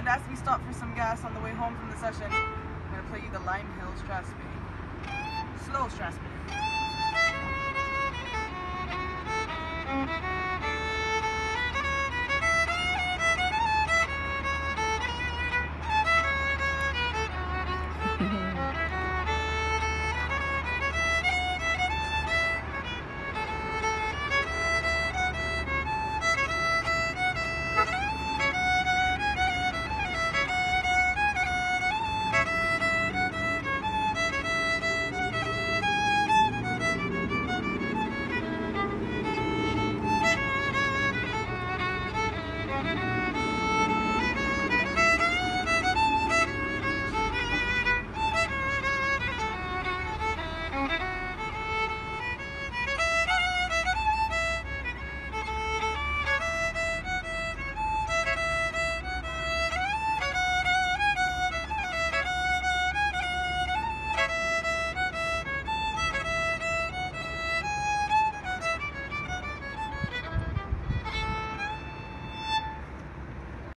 And as we stop for some gas on the way home from the session, I'm going to play you the Lime Hill Strathspey. Slow Strathspey.